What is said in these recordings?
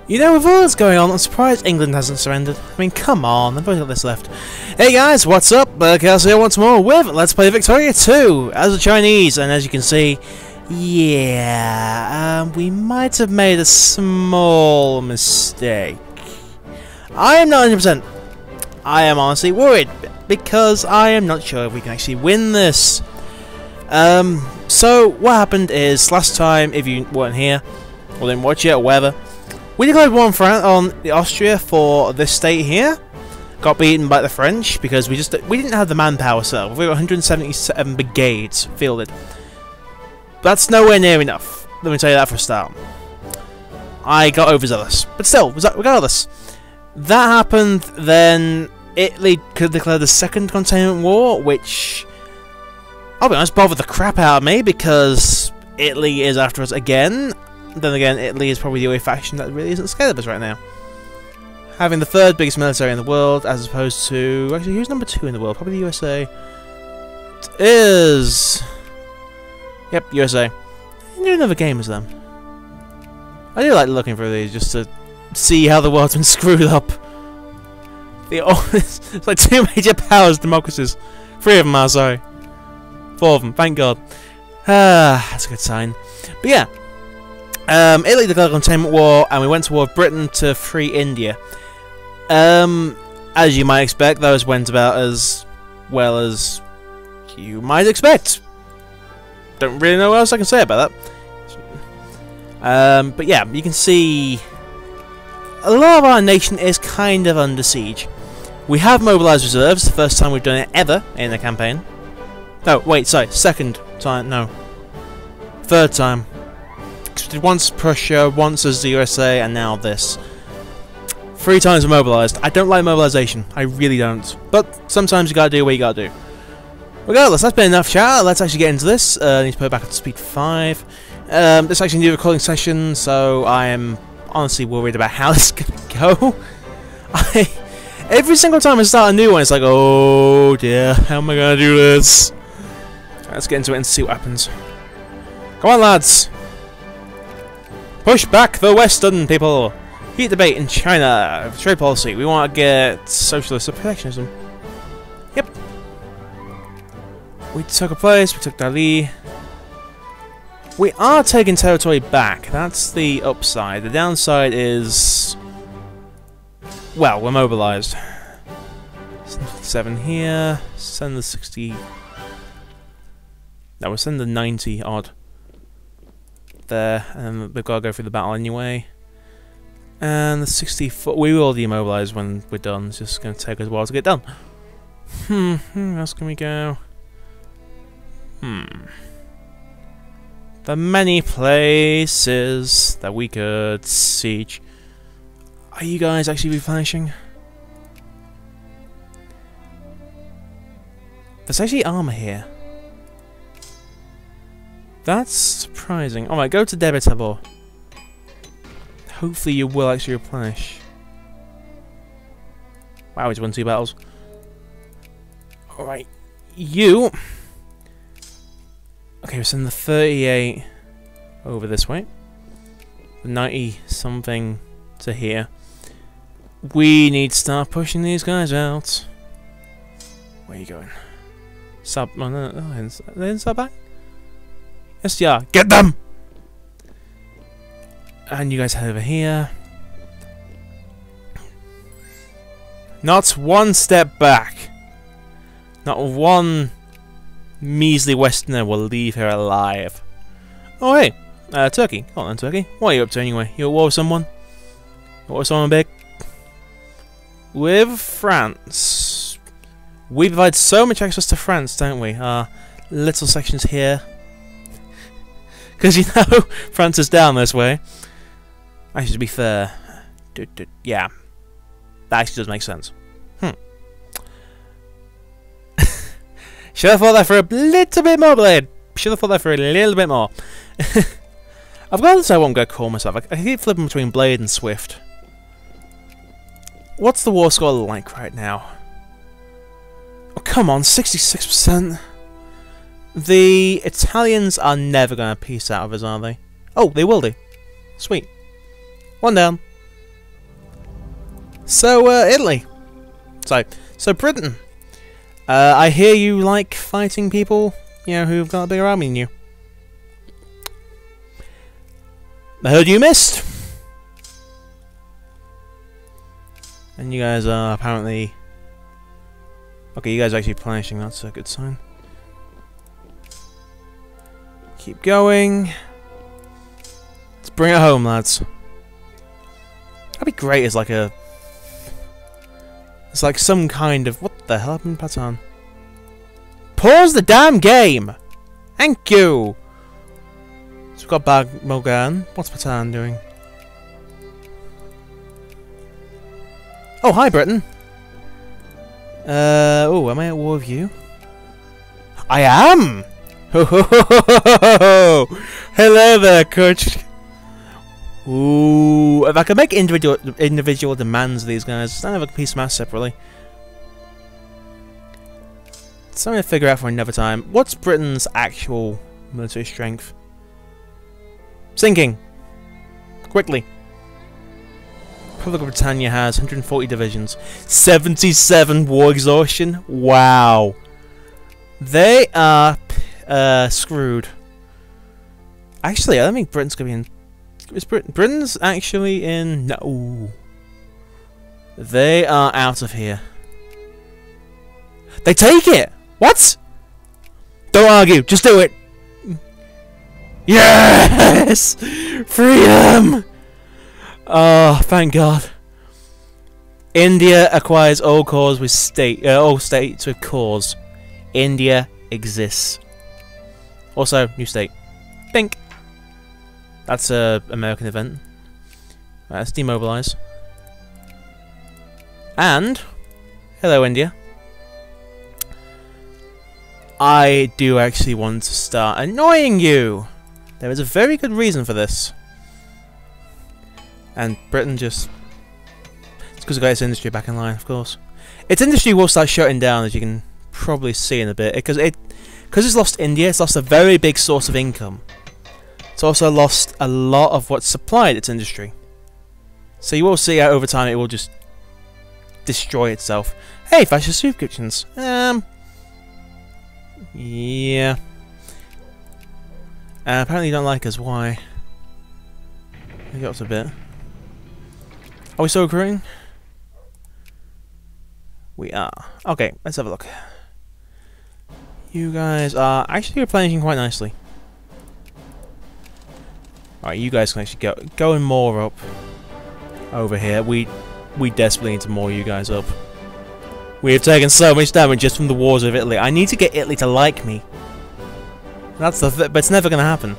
You know, with all this going on, I'm surprised England hasn't surrendered. I mean, come on, they've only got this left. Hey guys, what's up? Chaos here once more with Let's Play Victoria 2 as a Chinese, and as you can see, yeah, we might have made a small mistake. I am not 100%. I am honestly worried because I am not sure if we can actually win this. So what happened is last time, if you weren't here or didn't watch it or whatever, we declared war on Austria for this state here. Got beaten by the French because we didn't have the manpower set up. We were 177 brigades fielded. That's nowhere near enough. Let me tell you that for a start. I got overzealous, but still, regardless, that happened. Then Italy could declare the second containment war, which, I'll be honest, bothered the crap out of me because Italy is after us again. Then again, Italy is probably the only faction that really isn't scared of us right now. Having the third biggest military in the world, as opposed to... Actually, who's number 2 in the world? Probably the USA. It is... Yep, USA. I do another game as them. I do like looking through these just to see how the world's been screwed up. It's like 2 major powers, democracies. 3 of them are, sorry. 4 of them, thank God. That's a good sign. But yeah. Italy declared a containment war, and we went to war with Britain to free India. As you might expect, those went about as well as you might expect. Don't really know what else I can say about that. But yeah, you can see a lot of our nation is kind of under siege. We have mobilised reserves, the first time we've done it ever in a campaign. No, wait, sorry, second time, no. Third time. Did once Prussia, once as the USA, and now this. 3 times mobilised. I don't like mobilisation. I really don't. But sometimes you gotta do what you gotta do. Regardless, that's been enough chat. Let's actually get into this. I need to put it back up to speed 5. This is actually a new recording session, so I am honestly worried about how this is gonna go. Every single time I start a new one, it's like, oh dear, how am I gonna do this? Let's get into it and see what happens. Come on, lads! Push back the Western people! Heat debate in China. Trade policy. We want to get socialist or protectionism. Yep. We took a place. We took Dali. We are taking territory back. That's the upside. The downside is... well, we're mobilised. 7 here. Send the 60... no, we'll send the 90 odd. There, and we've got to go through the battle anyway. And the 64, we will demobilise when we're done. It's just going to take us a while to get done. Where else can we go? The many places that we could siege. Are you guys actually replenishing? There's actually armour here. That's surprising. Alright, go to Debitabor. Hopefully you will actually replenish. Wow, he's won 2 battles. Alright, you... okay, we're sending the 38 over this way. The 90 something to here. We need to start pushing these guys out. Where are you going? Sub... oh, no, they didn't sub back? Yes, yeah. Get them! And you guys head over here. Not one step back. Not one measly Westerner will leave here alive. Oh, hey. Turkey. Come on then, Turkey. What are you up to anyway? You at war with someone? War with someone big? With France. We provide so much access to France, don't we? Little sections here. Because, you know, France is down this way. Actually, to be fair... yeah. That actually does make sense. Should have thought that for a little bit more, Blade. Should have thought that for a little bit more. I've got to decide what I'm going to call myself. I keep flipping between Blade and Swift. What's the war score like right now? Oh, come on, 66%. The Italians are never going to peace out of us, are they? Oh, they will do. Sweet. 1 down. So, Italy. So Britain. I hear you like fighting people, you know, who've got a bigger army than you. I heard you missed. And you guys are apparently... Okay, you guys are actually planishing, that's a good sign. Keep going. Let's bring it home, lads. That'd be great as like a... It's like some kind of... What the hell happened, Patan? Pause the damn game! Thank you! So we've got Bag Mogan. What's Patan doing? Oh, hi, Britain! Oh, am I at war with you? I am! Ho ho ho ho ho ho! Hello there, coach! Ooh, if I could make individual demands of these guys, then have a piece of math separately. Something to figure out for another time. What's Britain's actual military strength? Sinking! Quickly! Republic of Britannia has 140 divisions. 77 war exhaustion? Wow! They are screwed. Actually, I don't think Britain's going to be in... Is Britain's actually in... No. They are out of here. They take it! What? Don't argue, just do it! Yes! Freedom! Oh, thank God. India acquires all cores with all states with cores. India exists. Also, new state. Think. That's a American event. Right, let's demobilize. And hello, India. I do actually want to start annoying you. There is a very good reason for this. And Britain just... It's because it got its industry back in line, of course. Its industry will start shutting down, as you can probably see in a bit. Because it's lost India, it's lost a very big source of income. It's also lost a lot of what supplied its industry. So you will see how over time it will just destroy itself. Hey, fascist soup kitchens. Yeah. Apparently you don't like us. Why? We got us a bit. Are we still recruiting? We are. Okay, let's have a look. You guys are actually replenishing quite nicely. Alright, you guys can actually going more up over here. We desperately need to more you guys up. We have taken so much damage just from the wars of Italy. I need to get Italy to like me. That's the but it's never going to happen.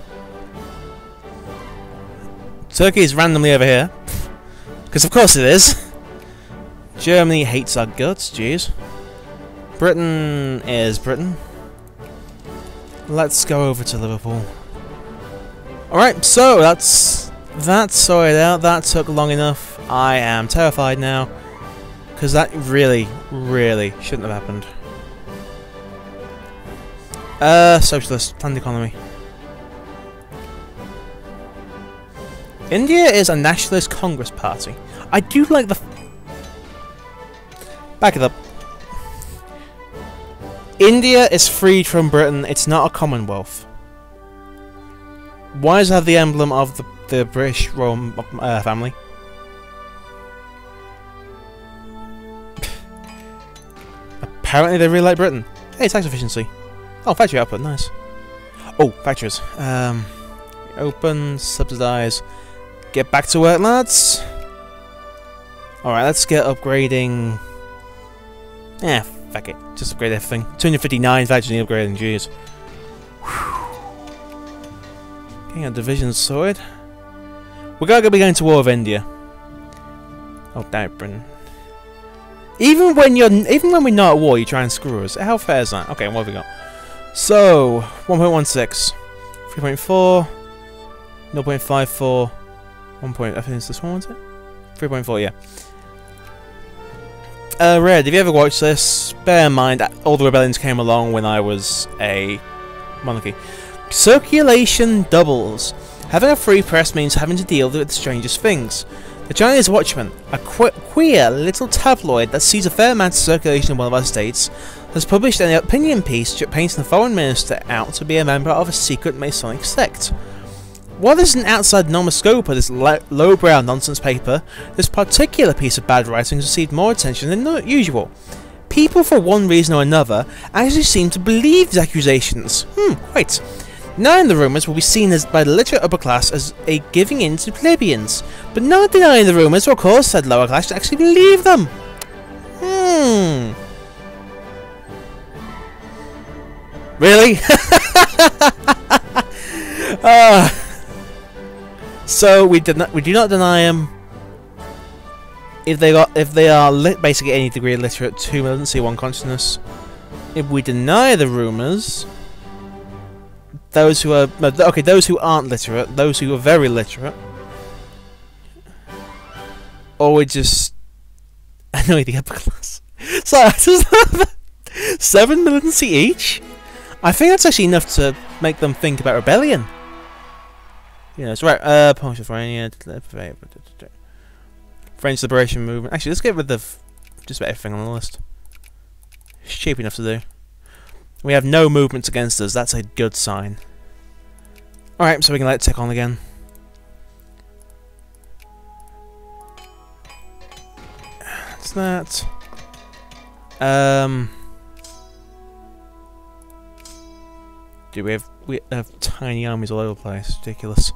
Turkey is randomly over here. Because of course it is. Germany hates our guts, jeez. Britain is Britain. Let's go over to Liverpool. Alright, so that's sorted out. That took long enough. I am terrified now. Because that really, really shouldn't have happened. Socialist, planned economy. India is a nationalist Congress party. I do like the... Back it up. India is freed from Britain. It's not a Commonwealth. Why does it have the emblem of the British royal family? Apparently they really like Britain. Hey, tax efficiency. Oh, factory output, nice. Oh, factories. Open, subsidize. Get back to work, lads. Alright, let's get upgrading. Yeah, fuck it. Just upgrade everything. 259 factories need upgrading, jeez. Getting our divisions sorted. We're gonna be going to war with India. Oh, damn it, Britain. Even when we're not at war, you try and screw us. How fair is that? Okay, what have we got? So 1.16, 3.4, 0.54, 1. I think it's this one, was it? 3.4, yeah. Red, have you ever watched this? Bear in mind that all the rebellions came along when I was a monarchy. Circulation doubles. Having a free press means having to deal with the strangest things. The Chinese Watchman, a queer little tabloid that sees a fair amount of circulation in one of our states, has published an opinion piece painting the foreign minister out to be a member of a secret Masonic sect. While this is an outside normal scope of this lowbrow nonsense paper, this particular piece of bad writing has received more attention than usual. People, for one reason or another, actually seem to believe these accusations. Quite. Denying the rumours will be seen as by the literate upper class as a giving in to plebeians, but not denying the rumours will cause said lower class to actually believe them. Really? So we do not deny them if they are basically any degree illiterate to militancy, one consciousness. If we deny the rumours, those who aren't literate, those who are very literate, or we just annoy the upper class. So 7 militancy each. I think that's actually enough to make them think about rebellion. Yeah, that's right. French Liberation Movement. Actually, let's get rid of just about everything on the list. It's cheap enough to do. We have no movements against us. That's a good sign. Alright, so we can let it tick on again. That's that. Dude, we have tiny armies all over the place. Ridiculous.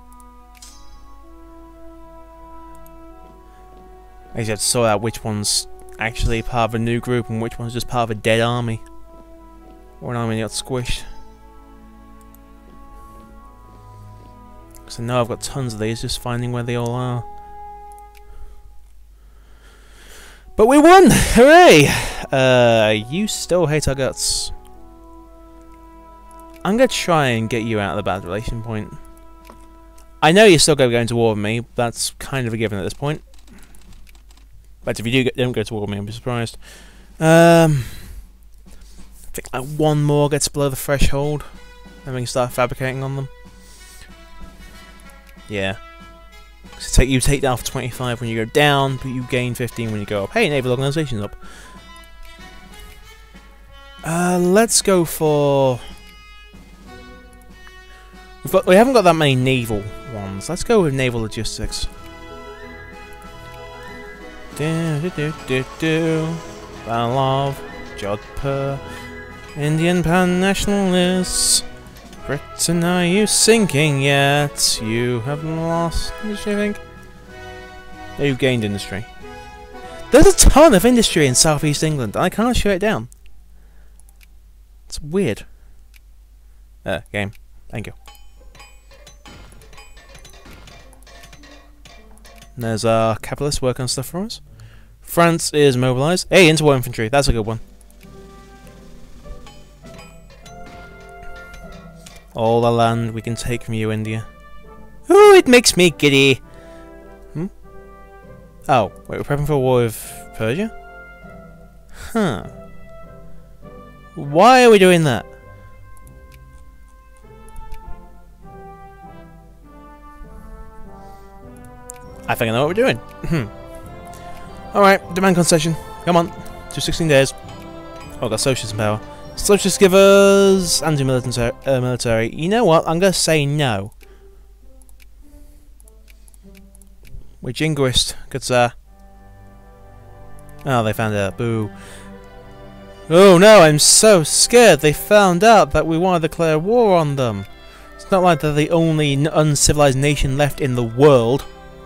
I just have to sort out which one's actually part of a new group and which one's just part of a dead army. Or an army that got squished. Because I know I've got tons of these, just finding where they all are. But we won! Hooray! You still hate our guts. I'm going to try and get you out of the bad relation point. I know you're still going to go into war with me, that's kind of a given at this point. But if you don't go to war with me, I'll be surprised. I think like one more gets below the threshold, and we can start fabricating on them. Yeah. So you take down for 25 when you go down, but you gain 15 when you go up. Hey, naval organization's up. Let's go for... We haven't got that many naval ones. Let's go with naval logistics. Battle of Jodhpur. Indian pan-nationalists. Britain, are you sinking yet? You have lost industry, I think. You've gained industry. There's a ton of industry in southeast England, and I can't shut it down. It's weird. Game. Thank you. There's our capitalists working on stuff for us. France is mobilised. Hey, interwar infantry. That's a good one. All the land we can take from you, India. Ooh, it makes me giddy. Oh, wait, we're prepping for a war with Persia? Huh. Why are we doing that? I think I know what we're doing. Alright, demand concession. Come on. To 16 days. Oh, got socialists in power. Socialists give us anti-military. You know what? I'm going to say no. We're jingoist. Good sir. Oh, they found out. Boo. Oh no, I'm so scared. They found out that we want to declare war on them. It's not like they're the only uncivilized nation left in the world.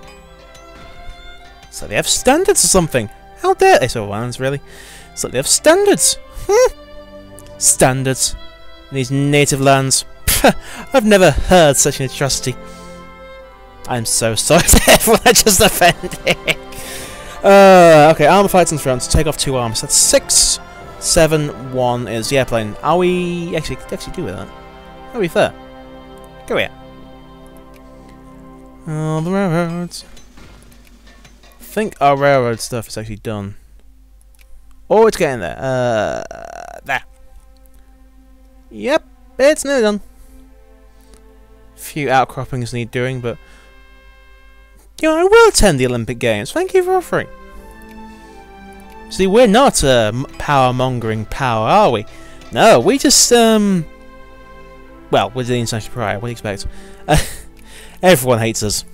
So they have standards or something. How dare they? So ones really. So they have standards. Standards in these native lands. I've never heard such an atrocity. I'm so sorry to everyone I just offended. Okay, armor fights in front. Take off 2 arms. That's 6, 7, 1 is the airplane. Are we actually do with that? That'll be fair. Go here. All the railroads. I think our railroad stuff is actually done. Oh, it's getting there. There. Yep, it's nearly done. A few outcroppings need doing, but You know, I will attend the Olympic Games. Thank you for offering. See, we're not a power-mongering power, are we? No, we just, well, we're the international pariah. What do you expect? Everyone hates us.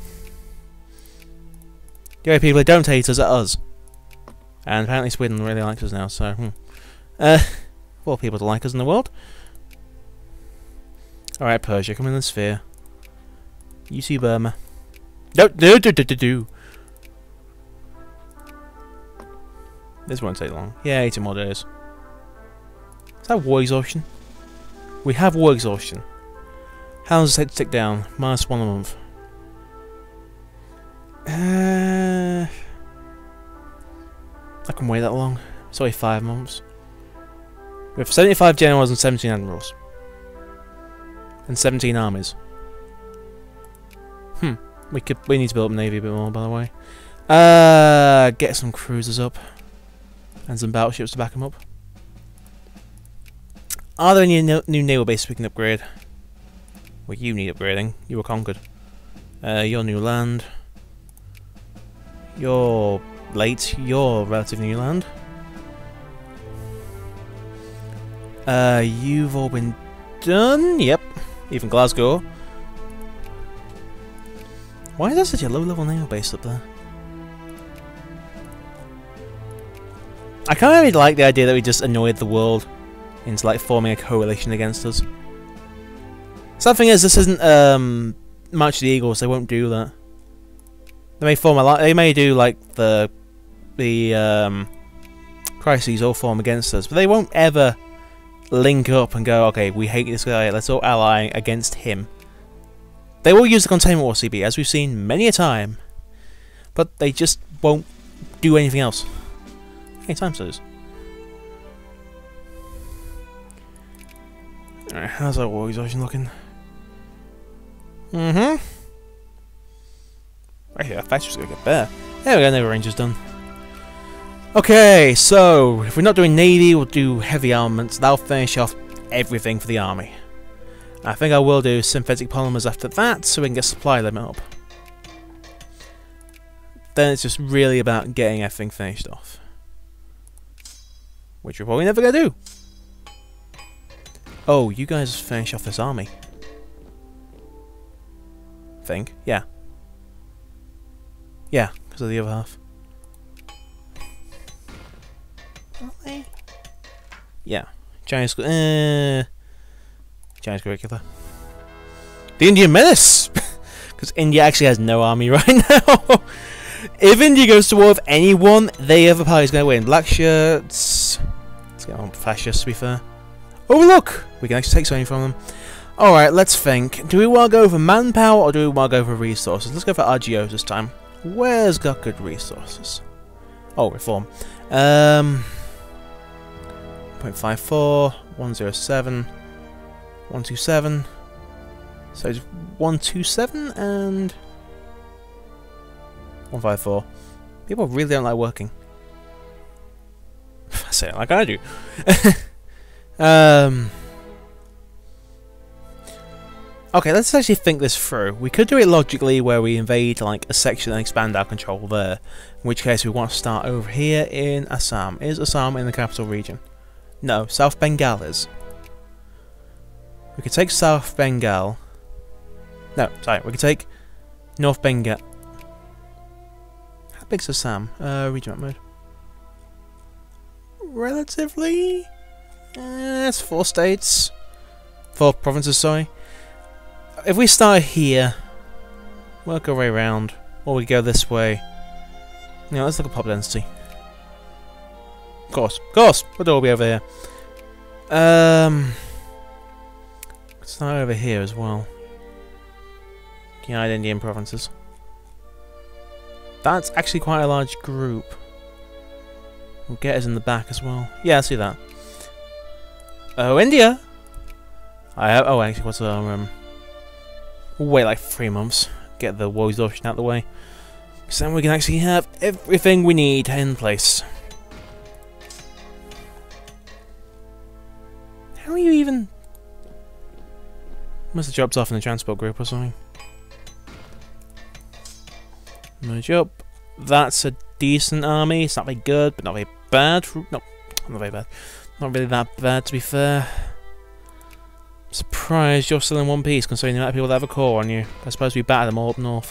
The only people who don't hate us are us. And apparently Sweden really likes us now, so, more people to like us in the world. Alright, Persia, come in the sphere. You see Burma. No. This won't take long. Yeah, 80 more days. Is that war exhaustion? We have war exhaustion. How long does it take to tick down? -1 a month. I can wait that long. It's only 5 months. We have 75 generals and 17 admirals. And 17 armies. We need to build up Navy a bit more, by the way. Get some cruisers up. And some battleships to back them up. Are there any new naval bases we can upgrade? Well, you need upgrading. You were conquered. Your new land. You're late. You're relative new land. You've all been done. Yep. Even Glasgow. Why is there such a low-level naval base up there? I kind of really like the idea that we just annoyed the world into like forming a coalition against us. Something is, this isn't March of the Eagles. They won't do that. They may form a they may do like the crises all form against us, but they won't ever link up and go, okay, we hate this guy, let's all ally against him. They will use the Containment War CB, as we've seen many a time, but they just won't do anything else. Hey, time says. Alright, how's that war exhaustion looking? Actually, that factory's gonna get better. There we go, Naval Rangers done. Okay, so if we're not doing Navy, we'll do heavy armaments. That'll finish off everything for the army. I think I will do synthetic polymers after that, so we can get supply limit up. Then it's just really about getting everything finished off. Which we're probably never going to do. Oh, you guys finish off this army. Think. Yeah. Yeah, because of the other half. Really? Yeah. Chinese curricula. The Indian Menace! Because India actually has no army right now. If India goes to war with anyone, the other party's going to win. Black shirts. Let's get on fascists, to be fair. Oh, look! We can actually take something from them. Alright, let's think. Do we want to go for manpower or do we want to go for resources? Let's go for RGOs this time. Where's got good resources? Oh, reform. 0.54, 107, 127. So it's 127 and 154. People really don't like working. I say it like I do. Okay, let's actually think this through. We could do it logically where we invade like a section and expand our control there. In which case we want to start over here in Assam. Is Assam in the capital region? No, South Bengal is. We could take South Bengal. No, sorry, we could take North Bengal. How big's Assam? Region map mode. Relatively? It's 4 states. 4 provinces, sorry. If we start here, work our way around, or we go this way. You know, let's look at pop density. Of course, we'll all be over here. Start over here as well. United Indian Provinces. That's actually quite a large group. We'll get us in the back as well. Yeah, I see that. Oh, India! Oh, actually, what's our, we'll wait like 3 months. Get the war exhaustion out of the way. So then we can actually have everything we need in place. How are you even... Must have dropped off in the transport group or something. Merge up. That's a decent army. It's not very good, but not very bad. No, not very bad. Not really that bad, to be fair. I'm surprised you're still in one piece, considering the amount of people that have a core on you. I suppose we batter them all up north.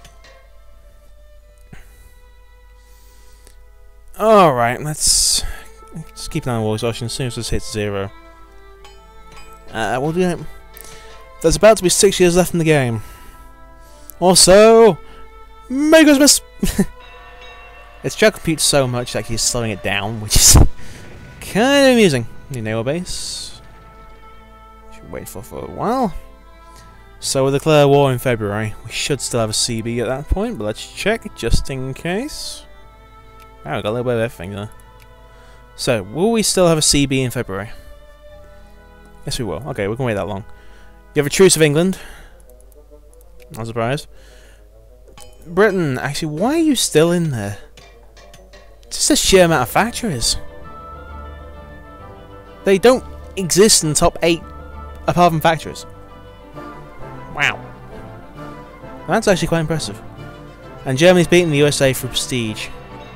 Alright, let's keep an eye on war exhaustion as soon as this hits 0. We'll do it. There's about to be 6 years left in the game. Also, Merry Christmas! It's trying to compute so much that he's slowing it down, which is kind of amusing. New naval base. Should wait for a while. So we'll declare war in February. We should still have a CB at that point, but let's check just in case. Wow, we got a little bit of everything there. So, will we still have a CB in February? Yes, we will. Okay, we can wait that long. You have a truce of England. Not surprised. Britain, actually, why are you still in there? Just the sheer amount of factories. They don't exist in the top 8 apart from factories. Wow. That's actually quite impressive. And Germany's beaten the USA for prestige.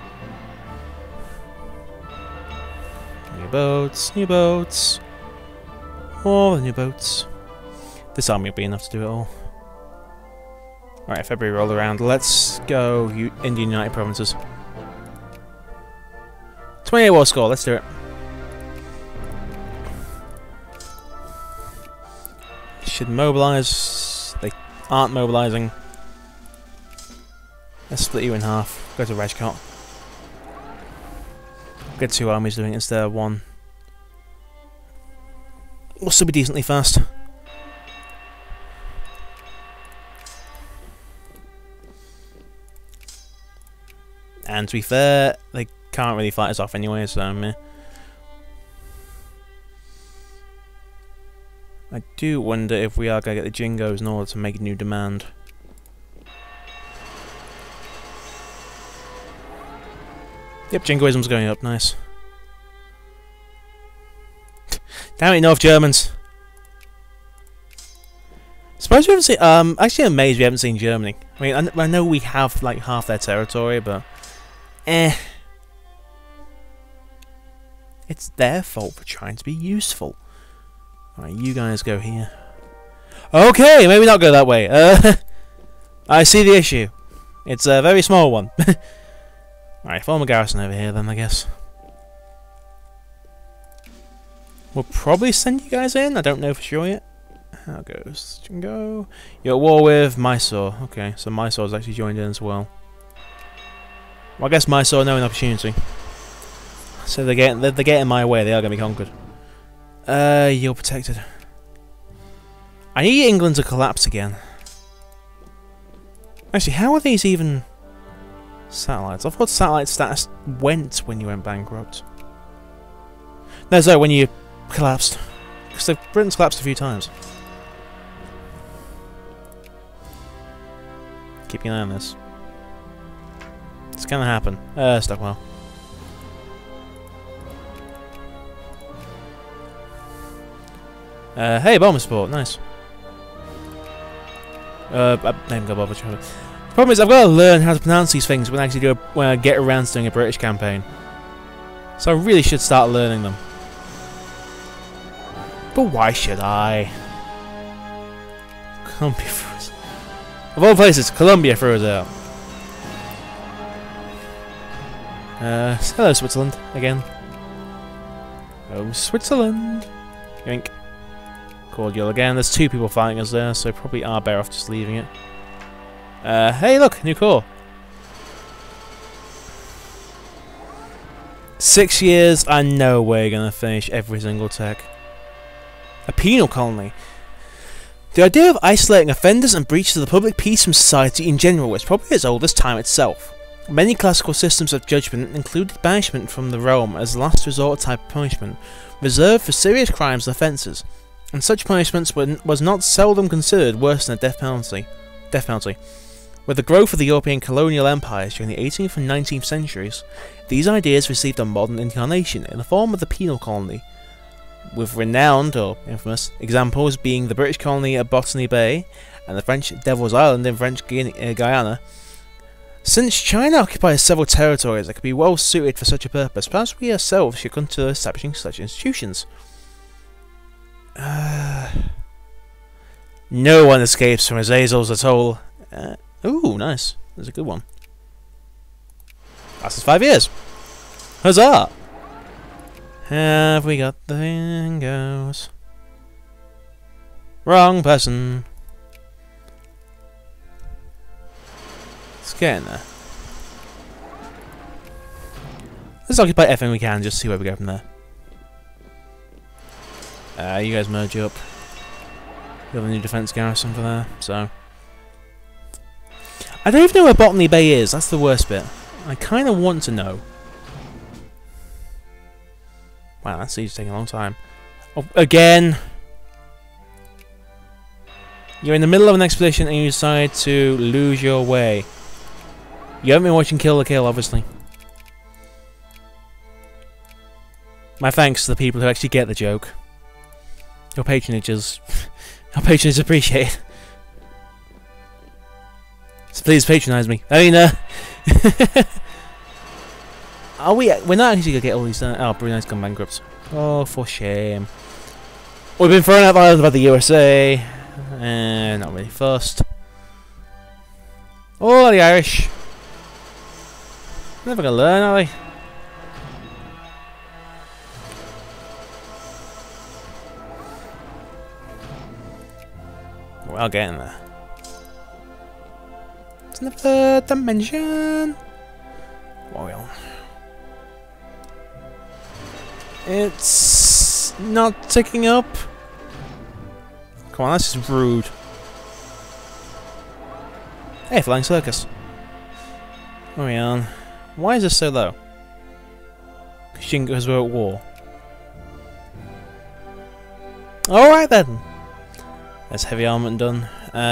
New boats, new boats. All the new boats. This army will be enough to do it all. Alright, February roll around. Let's go Indian United Provinces. 28 war score, let's do it. Should mobilise. They aren't mobilising. Let's split you in half. Go to Rajkot. Get 2 armies doing it instead of 1. We'll still be decently fast. And to be fair, they can't really fight us off anyway, so meh. I do wonder if we are going to get the Jingos in order to make a new demand. Yep, Jingoism's going up, nice. Damn it, North Germans! Suppose we haven't seen. Actually, I'm amazed we haven't seen Germany. I mean, I know we have like half their territory, but it's their fault for trying to be useful. Alright, you guys go here. Okay, maybe not go that way. I see the issue. It's a very small one. Alright, form a garrison over here then, I guess. We'll probably send you guys in. I don't know for sure yet. How goes Jingo? You're at war with Mysore. Okay, so Mysore's actually joined in as well. Well, I guess Mysore know an opportunity. So they're getting my way. They are going to be conquered. You're protected. I need England to collapse again. Actually, how are these even satellites? I thought satellite status went when you went bankrupt. No, sorry, when you collapsed. Because Britain's collapsed a few times. Keeping an eye on this. It's gonna happen. Stockwell. Hey, bomber support, nice. I haven't got bother trying. The problem is I've got to learn how to pronounce these things when I actually when I get around to doing a British campaign. So I really should start learning them. But why should I? Columbia threw us. Of all places, Columbia threw us out. Hello Switzerland, again. Oh, Switzerland! Yoink. Cordial again. There's 2 people fighting us there, so probably are better off just leaving it. Hey look! New core! 6 years, I know we're gonna finish every single tech. A penal colony. The idea of isolating offenders and breaches of the public peace from society in general is probably as old as time itself. Many classical systems of judgment included banishment from the realm as a last resort type of punishment, reserved for serious crimes and offences, and such punishments was not seldom considered worse than a death penalty. With the growth of the European colonial empires during the 18th and 19th centuries, these ideas received a modern incarnation in the form of the penal colony, with renowned, or infamous, examples being the British colony at Botany Bay and the French Devil's Island in French Guyana. Since China occupies several territories that could be well suited for such a purpose, perhaps we ourselves should consider establishing such institutions. No one escapes from Azazel's atoll. Ooh, nice. That's a good one. Lasts 5 years. Huzzah! Have we got the fingers? Wrong person. Let's get in there. Let's occupy everything we can, just see where we go from there. You guys merge up. You have a new defense garrison for there, so... I don't even know where Botany Bay is, that's the worst bit. I kind of want to know. Wow, that siege is taking a long time. Oh, again! You're in the middle of an expedition and you decide to lose your way. You haven't been watching Kill la Kill, obviously. My thanks to the people who actually get the joke. Your patronage is... Your patronage is appreciated. So please patronise me. I mean, are we... We're not actually going to get all these... Oh, Brunei's gone bankrupt. Oh, for shame. We've been thrown out of Ireland by the USA. Not really fussed. Oh, the Irish. Never gonna learn, are they? Well, I'll get in there. It's another dimension. Well, it's not ticking up. Come on, that's just rude. Hey, Flying Circus. Where are we on? Why is this so low? Because we're at war. Alright then. That's heavy armament done.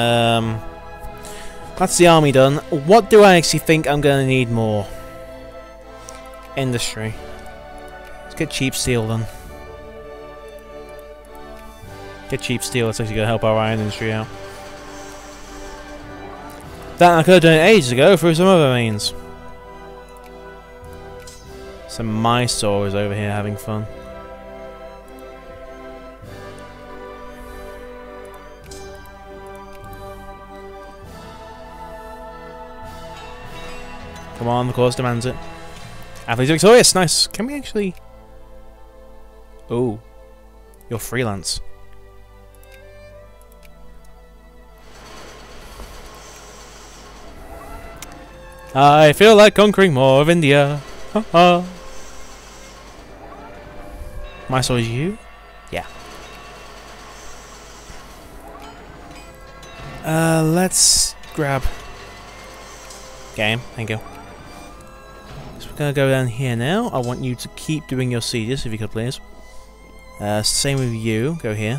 That's the army done. What do I actually think I'm going to need more? Industry. Let's get cheap steel done. Get cheap steel, it's actually going to help our iron industry out. That I could have done it ages ago through some other means. Some Mysore is over here having fun. Come on, the cause demands it. Athletes are victorious, nice. Can we actually... Oh. You're freelance. I feel like conquering more of India. Haha. Mysore is you? Yeah. Let's grab game. Thank you. So we're gonna go down here now. I want you to keep doing your sieges, if you could please. Same with you. Go here.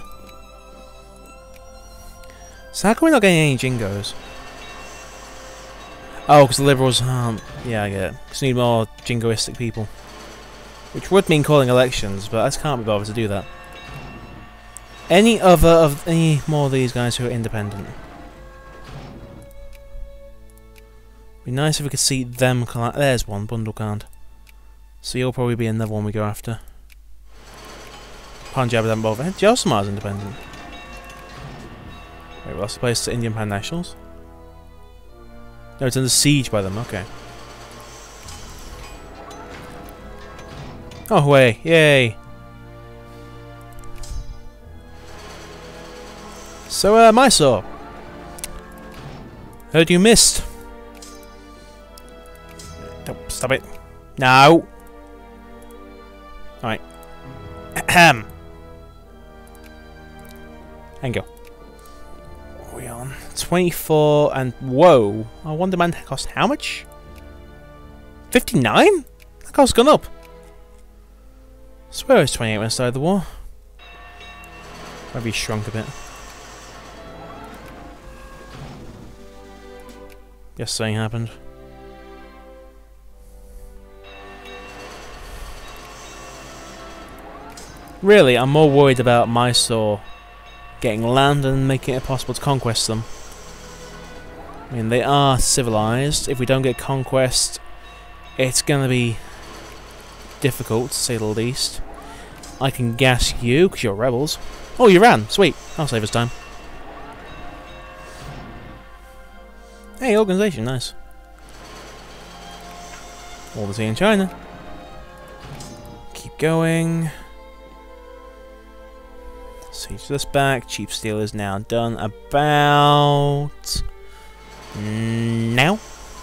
So how come we're not getting any Jingos? Oh, because the Liberals aren't... Yeah, I get it. Because we need more jingoistic people. Which would mean calling elections, but I just can't be bothered to do that. Any more of these guys who are independent? Be nice if we could see them... There's one, Bundelkhand. So you'll probably be another one we go after. Punjab doesn't bother. Jaisalmer's independent. Wait, we lost the place to Indian Pan Nationals. No, it's under siege by them, okay. Oh, way, yay! So, Mysore. Heard you missed. Don't stop it. No! Alright. Ahem. And go. What are we on? 24 and... Whoa! Our one demand cost how much? 59? That cost's gone up. I swear it was 28 when I started the war. Maybe shrunk a bit. Guess something happened. Really, I'm more worried about Mysore getting land and making it possible to conquest them. I mean, they are civilized. If we don't get conquest, it's gonna be difficult, to say the least. I can gas you, because you're rebels. Oh, you ran! Sweet. That'll save us time. Hey, organisation, nice. All the tea in China. Keep going. Siege this back. Chief Steel is now done about... now.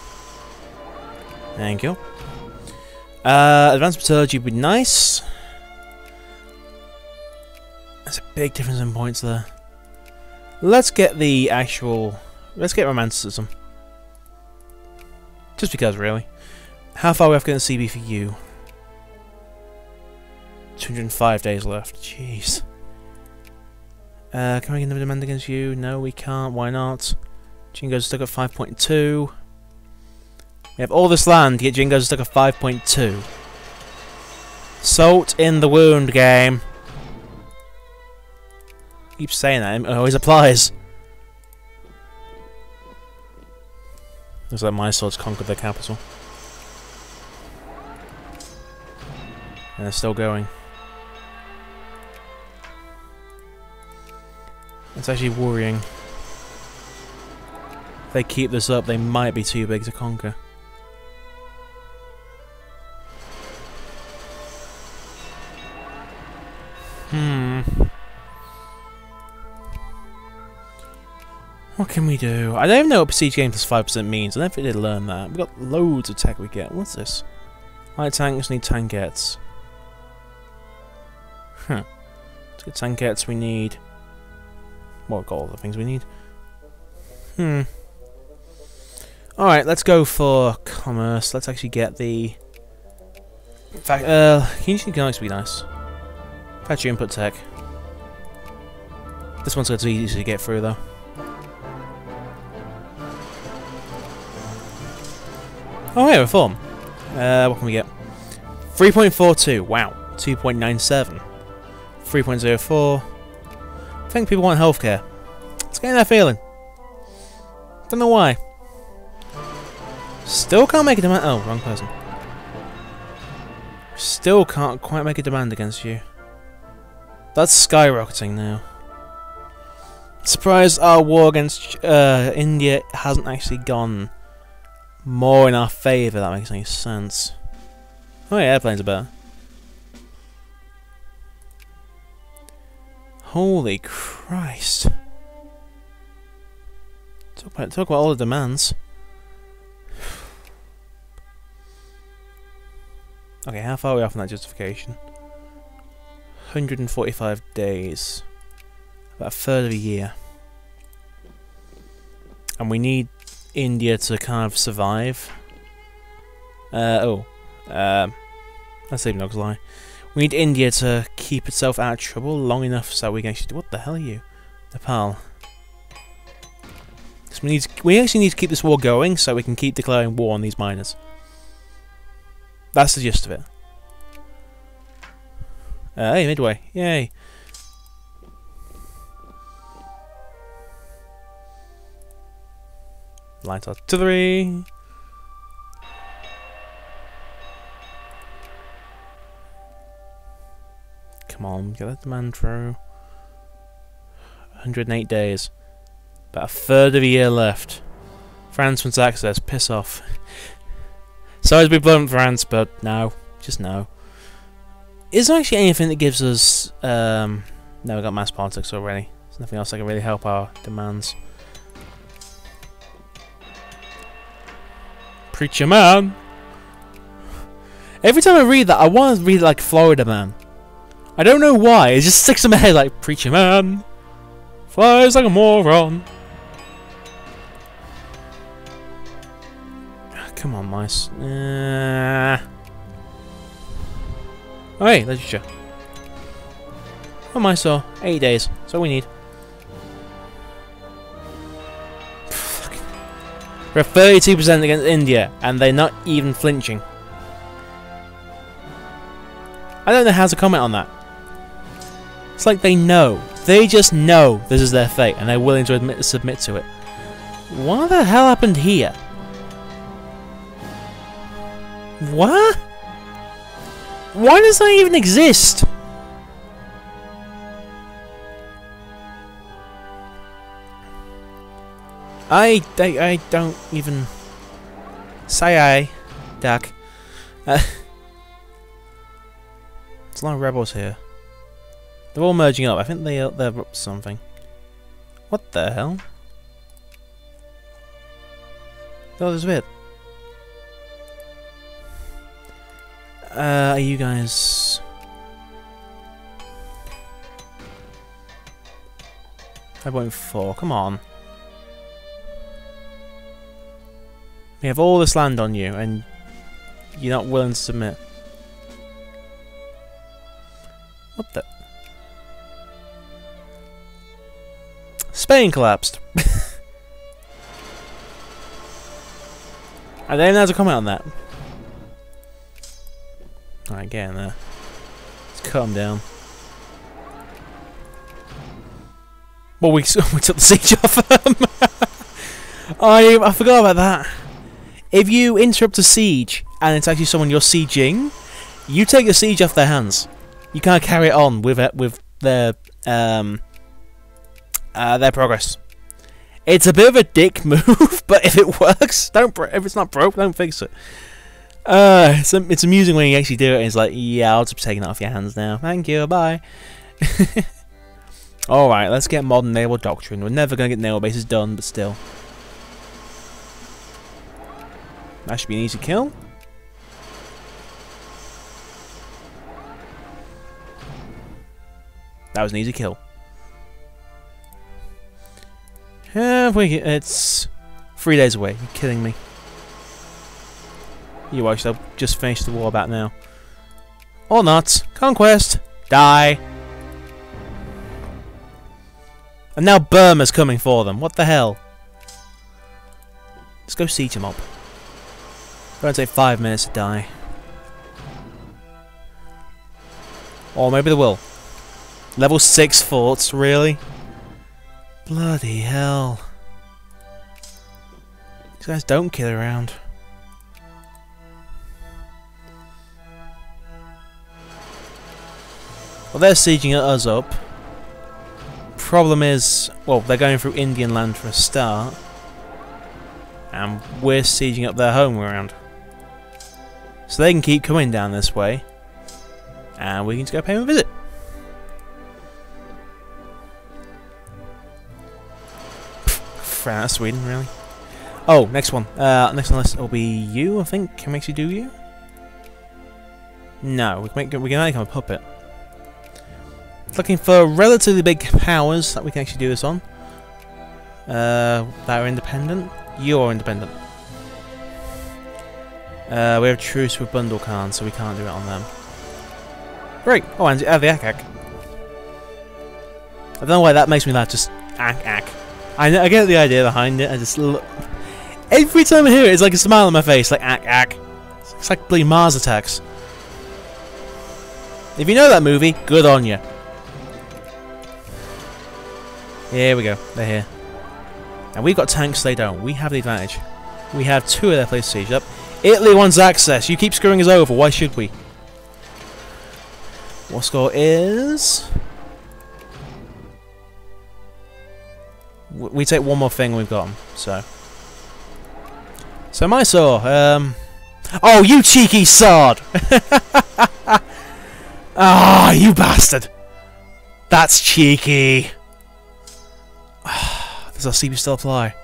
Thank you. Advanced Metallurgy would be nice. There's a big difference in points there. Let's get the actual... let's get Romanticism. Just because, really. How far are we off getting CB for you? 205 days left. Jeez. Can we get another demand against you? No, we can't. Why not? Jingo's stuck at 5.2. We have all this land, yet Jingo's stuck at 5.2. Salt in the wound, game. Keep saying that, it always applies. Looks like my swords conquered the capital. And they're still going. It's actually worrying. If they keep this up, they might be too big to conquer. What can we do? I don't even know what Besiege Game plus 5% means. I never did learn that. We've got loads of tech we get. What's this? Light tanks need tankettes. Huh. Let's get tankettes. We need... well, we've got all the things we need. Alright, let's go for commerce. Let's actually get the... in fact, Unity Economics would be nice. Factory input tech. This one's going to be easy to get through, though. Oh, hey, reform. What can we get? 3.42. Wow. 2.97. 3.04. I think people want healthcare. It's getting that feeling. Don't know why. Still can't make a demand. Oh, wrong person. Still can't quite make a demand against you. That's skyrocketing now. Surprised our war against India hasn't actually gone more in our favour, if that makes any sense. Oh yeah, airplanes are better. Holy Christ. Talk about all the demands. Okay, how far are we off on that justification? 145 days. About a third of a year. And we need India to kind of survive. Let's leave Nog's lie. We need India to keep itself out of trouble long enough so we can actually... what the hell are you? Nepal. So we actually need to keep this war going so we can keep declaring war on these miners. That's the gist of it. Hey, Midway. Yay. Light artillery. Come on, get that demand through. 108 days. About a third of a year left. France wants access. Piss off. Sorry to be blunt, France, but no. Just no. Is there actually anything that gives us... no, we've got mass politics already. There's nothing else that can really help our demands. Preacher man! Every time I read that, I want to read it like Florida Man. I don't know why, it just sticks in my head like, Preacher man! Flies like a moron! Come on, mice. Oh, hey, literature. Oh, Mysore. 8 days. That's all we need. We're at 32% against India, and they're not even flinching. I don't know how to comment on that. It's like they know. They just know this is their fate, and they're willing to submit to it. What the hell happened here? What? Why does that even exist? I don't even say aye, Duck. There's a lot of rebels here. They're all merging up. I think they're up to something. What the hell? Oh, there's a bit. Are you guys... 5.4, come on. We have all this land on you, and you're not willing to submit. What the... Spain collapsed. I don't know how to comment on that. Alright, get in there. Let's cut them down. Well, we took the siege off them. I forgot about that. If you interrupt a siege and it's actually someone you're sieging, you take the siege off their hands. You can't carry it on with their progress. It's a bit of a dick move, but if it works, if it's not broke, don't fix it. It's amusing when you actually do it and it's like, yeah, I'll just be taking it off your hands now. Thank you, bye. Alright, let's get modern naval doctrine. We're never going to get naval bases done, but still. That should be an easy kill. That was an easy kill. It's 3 days away. You're kidding me. You watch, they'll just finish the war about now. Or not. Conquest. Die. And now Burma's coming for them. What the hell? Let's go siege them up. It's going to take 5 minutes to die. Or maybe they will. Level 6 forts, really? Bloody hell. These guys don't kill around. Well, they're sieging us up. Problem is, well, they're going through Indian land for a start. And we're sieging up their home ground. So they can keep coming down this way. And we can just go pay them a visit. That's Sweden, really. Oh, next one. Next on the list will be you, I think. Can we actually do you? No, we can make him a puppet. Looking for relatively big powers that we can actually do this on. That are independent. You're independent. We have truce with Bundle Khan, so we can't do it on them. Great. Oh, and the Ak-Ak. I don't know why that makes me laugh. Just Ak-Ak. I get the idea behind it. I just look. Every time I hear it, it's like a smile on my face, like Ak-Ak. It's like bloody Mars attacks. If you know that movie, good on you. Here we go. They're here. And we've got tanks, they don't. We have the advantage. We have 2 of their places sieged up. Italy wants access. You keep screwing us over. Why should we? What score is... We take one more thing and we've got them. So Mysore. Oh, you cheeky sod! Ah, you bastard! That's cheeky. Does our CB still apply?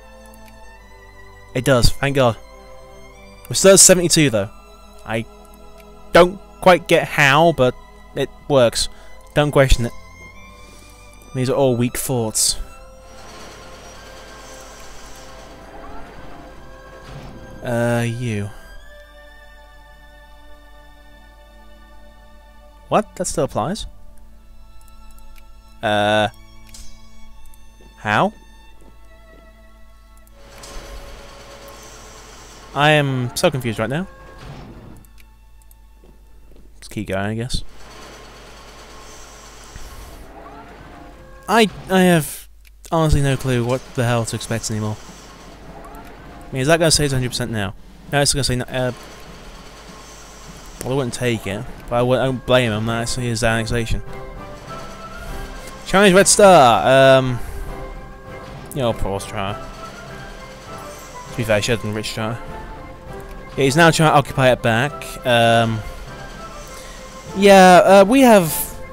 It does, thank God. We're still at 72 though. I don't quite get how, but it works. Don't question it. These are all weak forts. You. What? That still applies? How? I am so confused right now. Let's keep going, I guess. I have honestly no clue what the hell to expect anymore. mean, is that going to say it's 100% now? No, it's going to say no. Well, I wouldn't take it, but I don't blame him. That actually is annexation. Chinese Red Star. You know, pause try. To be fair, she had a rich try. Yeah, he's now trying to occupy it back. We have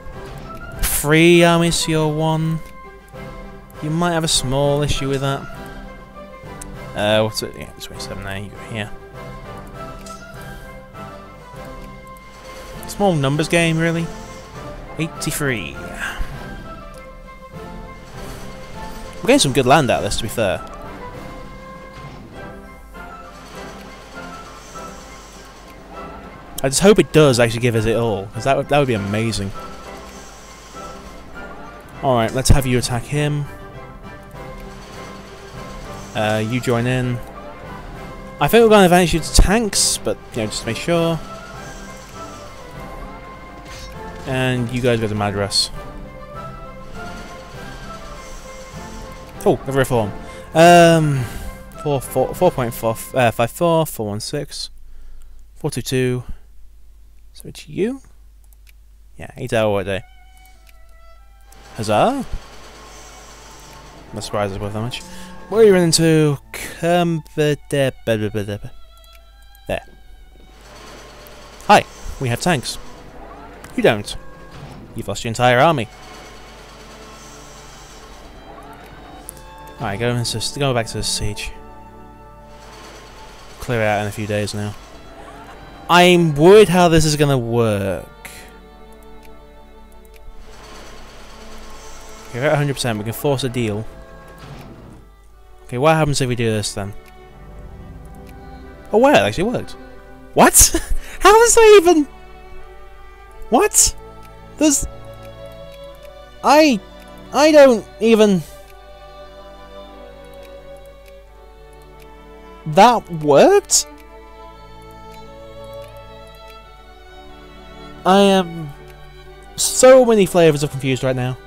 3 armies to your 1. You might have a small issue with that. What's it? Yeah, 27 there. You go here. Small numbers game, really. 83. We're getting some good land out of this, to be fair. I just hope it does actually give us it all, because that would be amazing. Alright, let's have you attack him. You join in. I think we're going to advance you to tanks, but, you know, just to make sure. And you guys go to Madras. Oh, the reform. 4.54, 416, 422. So it's you? Yeah, 8-hour workday. Huzzah! Not surprised it's worth that much. Where are you running to? There. Hi, we have tanks. You don't. You've lost your entire army. Alright, go back to the siege. Clear it out in a few days now. I'm worried how this is going to work. Okay, we're at 100%. We can force a deal. Okay, what happens if we do this then? Oh, wow, it actually worked. What? How does that even... What? There's... I don't even... That worked? I am so many flavors of confused right now.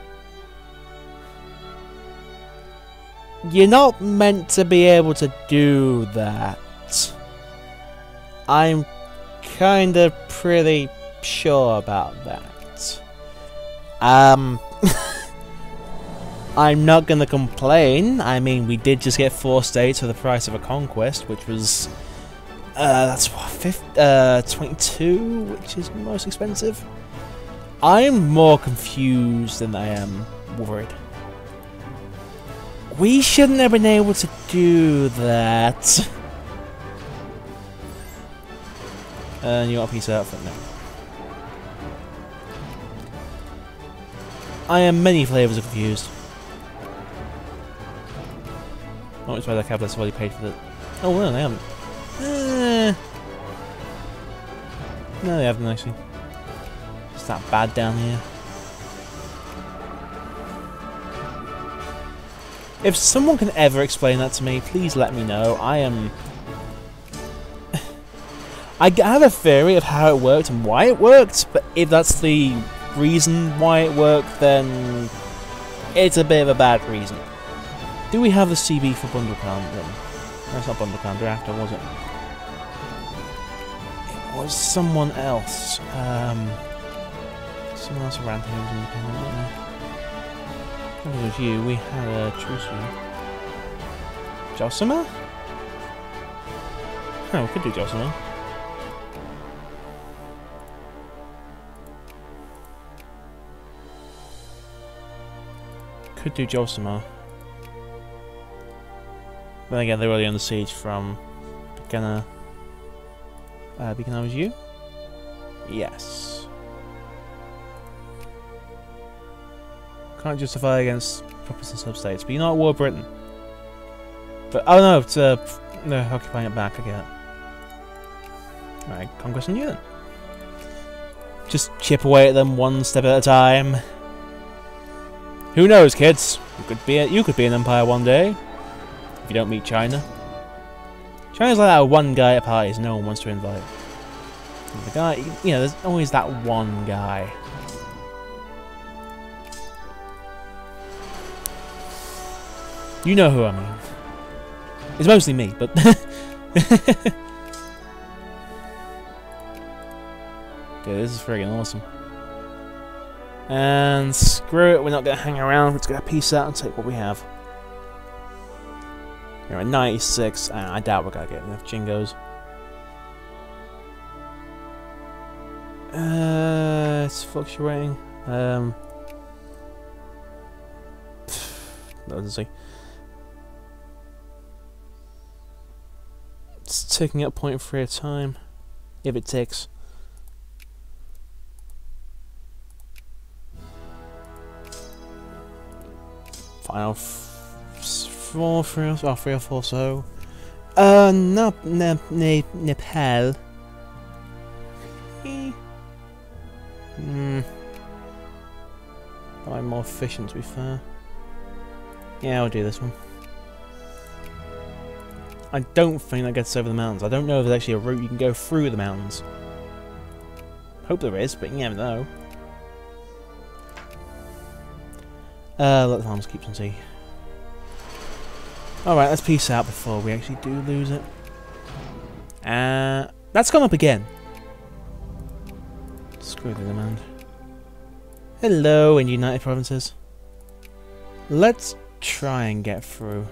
You're not meant to be able to do that. I'm kinda pretty sure about that. I'm not gonna complain. I mean, we did just get 4 states for the price of a conquest, which was that's what, 22, which is most expensive. I'm more confused than I am worried. We shouldn't have been able to do that. You want a piece of outfit? No. I am many flavors of confused. Oh, it's why the capitalists have already paid for it. Oh, no, they haven't. No, they haven't actually. It's that bad down here. If someone can ever explain that to me, please let me know. I am... I have a theory of how it worked and why it worked, but if that's the reason why it worked, then it's a bit of a bad reason. Do we have the CB for Bundelkhand then? No, it's not Bundelkhand, Reactor, was it? It was someone else. Someone else around here was independent, wasn't there? I think it was you. We had a truce with you. Josima? Oh, we could do Josima. Could do Josima. Then again, they're already under siege from Bikana. Bikana was you? Yes. Can't justify against puppets and substates, but you're not at war with Britain. But oh no, it's no occupying it back. I get it. Alright, conquest on you then. Just chip away at them one step at a time. Who knows, kids? You could be an empire one day. If you don't meet China. China's like that one guy at parties no one wants to invite. The guy, you know, there's always that one guy. You know who I mean. It's mostly me, but... Okay, this is friggin' awesome. And screw it, we're not going to hang around, we're just going to peace out and take what we have. We're at 96, and I doubt we're going to get enough Jingos. It's fluctuating. Let's see. It's ticking at 0.3 at a time, if it ticks. Final 3 or 4, so. No, Nepal. Probably more efficient, to be fair. Yeah, I'll do this one. I don't think that gets over the mountains. I don't know if there's actually a route you can go through the mountains. Hope there is, but you never know. Let the farmers keep some tea. Alright, let's peace out before we actually do lose it. That's gone up again. Screw the demand. Hello, in United Provinces. Let's try and get through.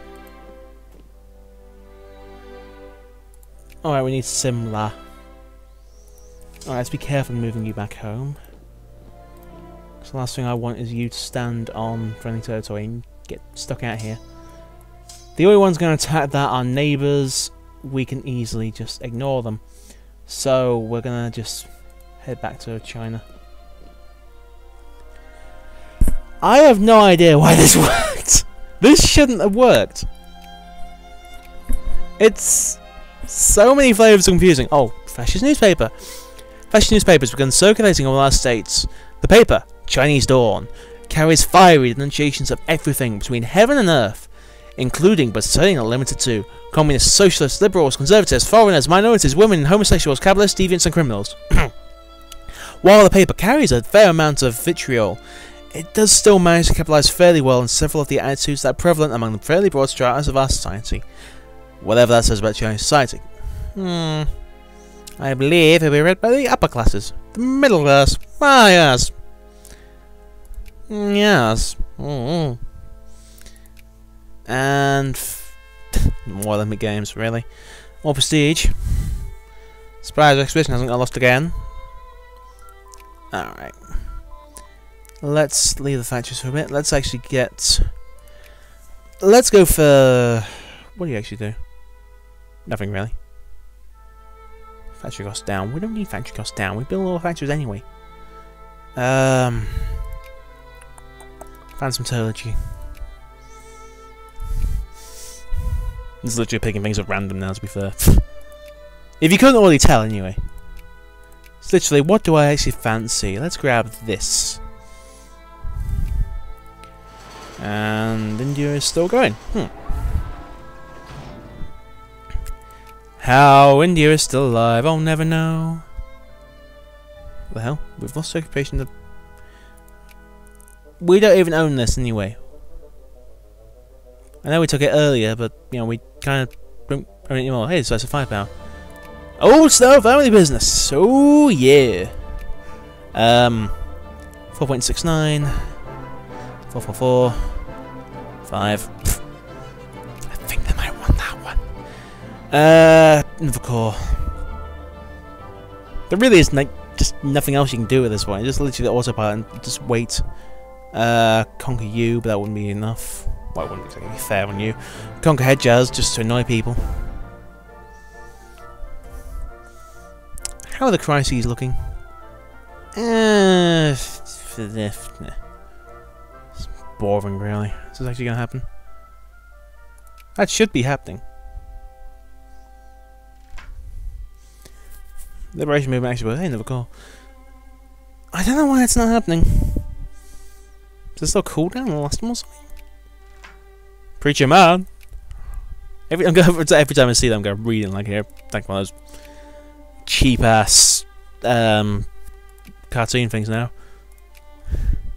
Alright, we need Simla. Alright, let's be careful moving you back home. So the last thing I want is you to stand on friendly territory and get stuck out here. The only ones going to attack that are neighbours. We can easily just ignore them. So we're going to just head back to China. I have no idea why this worked. This shouldn't have worked. It's so many flavours confusing. Oh, fascist newspaper. Fascist newspapers begun circulating all our states. The paper, Chinese Dawn, carries fiery denunciations of everything between heaven and earth, including but certainly not limited to communists, socialists, liberals, conservatives, foreigners, minorities, women, homosexuals, Kabbalists, deviants and criminals. While the paper carries a fair amount of vitriol, it does still manage to capitalise fairly well on several of the attitudes that are prevalent among the fairly broad stratas of our society. Whatever that says about Chinese society. I believe it will be read by the upper classes. The middle class. Ah, yes. Yes. And more Olympic Games, really. More prestige. Surprise Expedition hasn't got lost again. Alright. Let's leave the factories for a bit. Let's actually get... Let's go for... What do you actually do? Nothing really. Factory costs down. We don't need factory costs down. We build all the factories anyway. Find some metallurgy. This is literally picking things at random now, to be fair. If you couldn't already tell, anyway. It's literally, what do I actually fancy? Let's grab this. And India is still going. How India is still alive, I'll never know. What the hell? We've lost occupation. We don't even own this anyway. I know we took it earlier, but you know we kind of don't own it anymore. Hey, so it's a firepower. Old style family business. Oh yeah. 4.69. 444. 5. I think they might want that one. Invercore. There really is like just nothing else you can do at this point. Just literally the autopilot and just wait. Conquer you, but that wouldn't be enough. Well, it wouldn't exactly be fair on you. Conquer Hedjaz just to annoy people. How are the crises looking? It's boring, really. Is this actually going to happen? That should be happening. Liberation movement actually was. Hey, never call. I don't know why it's not happening. Is there still a cooldown on the last one or something? Preacher man! Every time I see them, I'm going reading like here, like one of those cheap ass cartoon things now.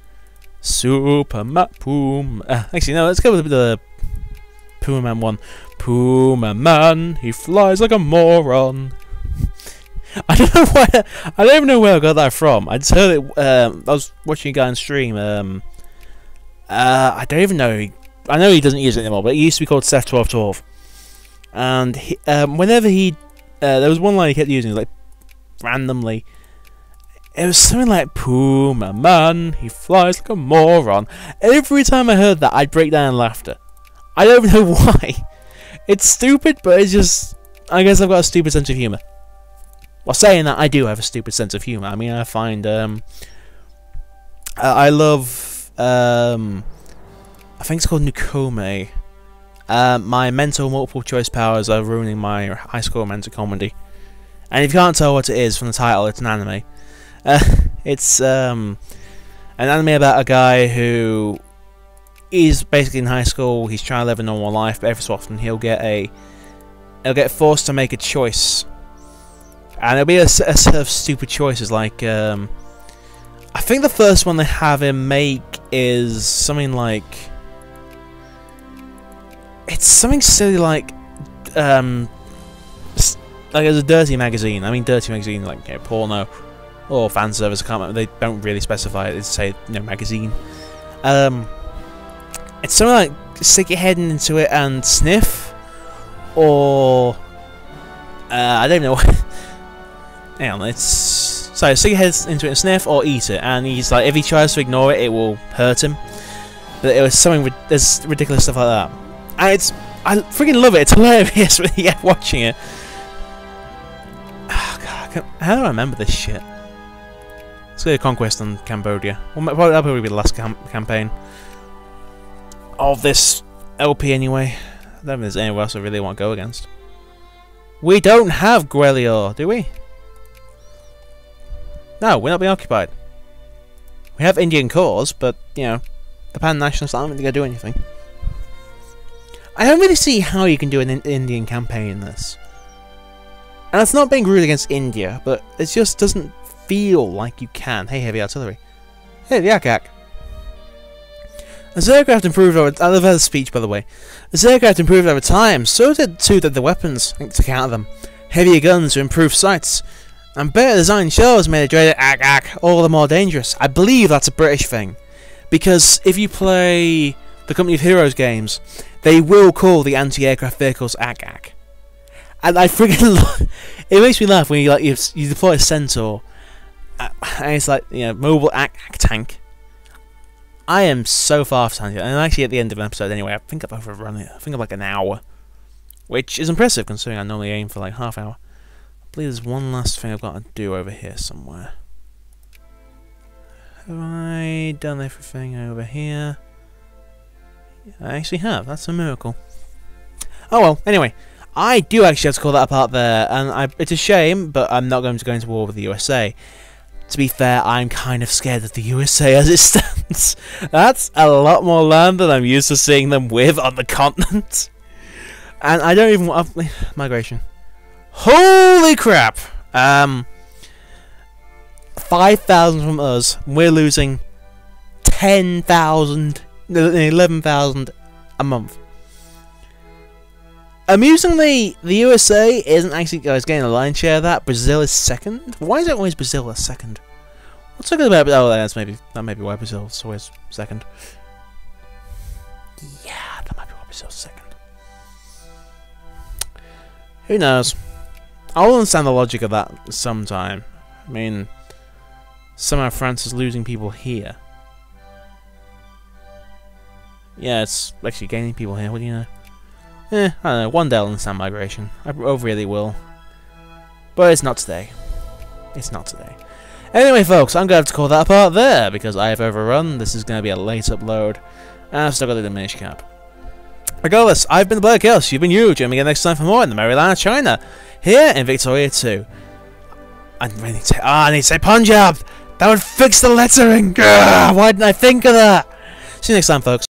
Super Map Poom. Actually, no, let's go with the Puma Man one. Puma Man, he flies like a moron. I don't know where. I don't even know where I got that from. I just heard it. I was watching a guy on stream. I don't even know. I know he doesn't use it anymore, but he used to be called Seth1212. And he, whenever he, there was one line he kept using, like randomly. It was something like Puma Man, he flies like a moron. Every time I heard that, I'd break down in laughter. I don't even know why. It's stupid, but it's just. I guess I've got a stupid sense of humour. Well, saying that, I do have a stupid sense of humour. I mean, I find I love I think it's called Nukome. My mental multiple choice powers are ruining my high school romantic comedy. And if you can't tell what it is from the title, it's an anime. It's an anime about a guy who is basically in high school. He's trying to live a normal life, but every so often he'll get forced to make a choice. And it'll be a set of stupid choices, like, I think the first one they have him make is something like... It's something silly like it's a dirty magazine. I mean, dirty magazine, like, you know, porno, or fan service, I can't remember, they don't really specify it, they say, you know, magazine. It's something like, stick your head into it and sniff, or... I don't know what... Hang on, it's... So, stick your head into it and sniff, or eat it. And he's like, if he tries to ignore it, it will hurt him. But it was something... There's ridiculous stuff like that. And it's... I freaking love it. It's hilarious when you get watching it. Oh, God, how do I remember this shit? Let's go to Conquest on Cambodia. Well, that'll probably be the last campaign of this LP anyway. I don't think there's anywhere else I really want to go against. We don't have Gwalior, do we? No, we're not being occupied. We have Indian cause, but, you know, the Pan-Nationalists aren't really going to do anything. I don't really see how you can do an Indian campaign in this. And it's not being rude against India, but it just doesn't feel like you can. Hey, heavy artillery. Hey, the Yak-Yak. As aircraft improved over... I love that speech, by the way. As aircraft improved over time, so did the weapons to counter them. Heavier guns to improve sights. And better designed shells made a dreaded Ak-Ak all the more dangerous. I believe that's a British thing. Because if you play the Company of Heroes games, they will call the anti-aircraft vehicles Ak-Ak. And I freaking it makes me laugh when you deploy a Centaur, and it's like, you know, mobile Ak-Ak tank. I am so far from it, and I'm actually at the end of an episode anyway. I think I've overrun it. I think I'm like an hour, which is impressive considering I normally aim for like half hour. I believe there's one last thing I've got to do over here somewhere. Have I done everything over here? I actually have. That's a miracle. Oh well, anyway. I do actually have to call that apart there, and it's a shame, but I'm not going to go into war with the USA. To be fair, I'm kind of scared of the USA as it stands. That's a lot more land than I'm used to seeing them with on the continent. And I don't even want... migration. Holy crap! 5,000 from us. We're losing 10,000, 11,000 a month. Amusingly, the USA isn't actually getting a lion's share of that. Brazil is second. Why is it always Brazil as second? What's so good about... Oh, that may be why Brazil's always second. Yeah, that might be why Brazil's second. Who knows? I'll understand the logic of that sometime. I mean, somehow France is losing people here. Yeah, it's actually gaining people here. What do you know? I don't know. One day I'll understand migration. I really will. But it's not today. It's not today. Anyway, folks, I'm going to have to call that apart there because I have overrun. This is going to be a late upload. And I've still got the diminish cap. Regardless, I've been the Blair Chaos. You've been you. Join me again next time for more in the Maryland of China. Here in Victoria 2. I need to say Punjab. That would fix the lettering. Why didn't I think of that? See you next time, folks.